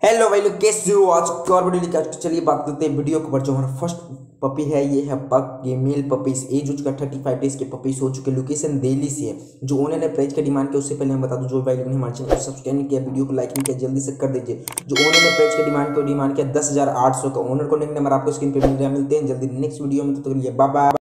Hello भाई लोग, कैसे हो? आज और वीडियो लेकर चलिए बात करते हैं वीडियो के ऊपर। जो हमारा फर्स्ट पपी है ये है पग, ये मेल पपीज, एज हो चुका 35 डेज के पपीज हो चुके। लोकेशन दिल्ली से है। जो ओनर ने प्राइस का डिमांड किया उससे पहले हम बता दूं, जो भाई लोग ने हमारे चैनल को सब्सक्राइब नहीं किया, वीडियो को लाइक नहीं किया, जल्दी से कर दीजिए। जो ओनर ने प्राइस का डिमांड किया 10,800 का। ओनर को नंबर आपको स्क्रीन पे मिल रहा है। मिलते हैं जल्दी नेक्स्ट वीडियो में, तो बाय बाय।